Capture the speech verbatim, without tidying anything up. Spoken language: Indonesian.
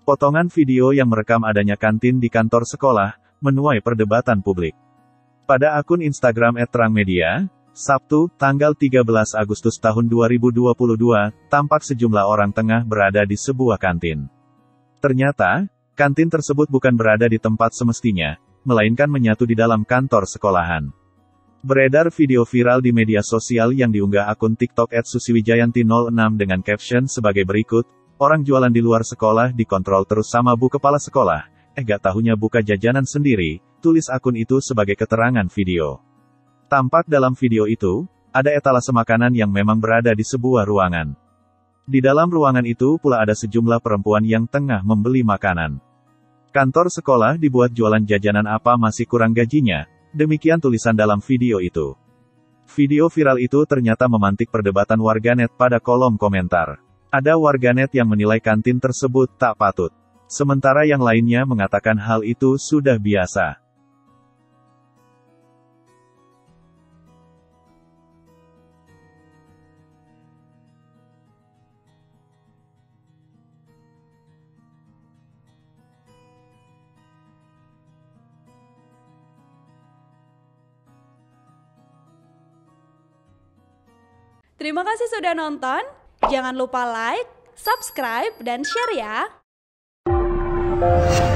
Potongan video yang merekam adanya kantin di kantor sekolah, menuai perdebatan publik. Pada akun Instagram et terang media, Sabtu, tanggal tiga belas Agustus tahun dua ribu dua puluh dua, tampak sejumlah orang tengah berada di sebuah kantin. Ternyata, kantin tersebut bukan berada di tempat semestinya, melainkan menyatu di dalam kantor sekolahan. Beredar video viral di media sosial yang diunggah akun TikTok et susiwijayanti nol enam dengan caption sebagai berikut, "Orang jualan di luar sekolah dikontrol terus sama bu kepala sekolah, eh gak tahunya buka jajanan sendiri," tulis akun itu sebagai keterangan video. Tampak dalam video itu, ada etalase makanan yang memang berada di sebuah ruangan. Di dalam ruangan itu pula ada sejumlah perempuan yang tengah membeli makanan. Kantor sekolah dibuat jualan jajanan apa masih kurang gajinya, demikian tulisan dalam video itu. Video viral itu ternyata memantik perdebatan warganet pada kolom komentar. Ada warganet yang menilai kantin tersebut tak patut. Sementara yang lainnya mengatakan hal itu sudah biasa. Terima kasih sudah nonton. Jangan lupa like, subscribe, dan share ya.